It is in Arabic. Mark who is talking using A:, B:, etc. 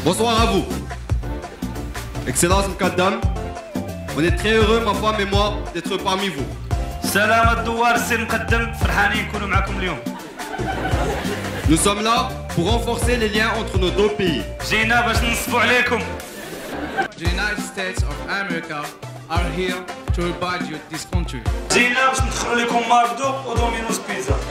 A: Bonsoir à vous. Excellence Mkaddam, on est très heureux, ma femme et moi, d'être parmi vous.
B: سلام الدوار السي مقدم فرحانين نكونوا معكم اليوم.
A: Nous sommes là pour renforcer les liens entre nos deux pays.
B: جينا باش ننصفوا عليكم.
C: The United States of America are here to provide you this country.
B: جينا باش ندخلوا لكم ماكدو ودومينوز بيتزا.